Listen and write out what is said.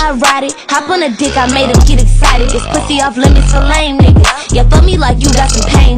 I ride it. Hop on a dick, I made him get excited. This pussy off limits for lame niggas. Yeah, fuck me like you got some pain.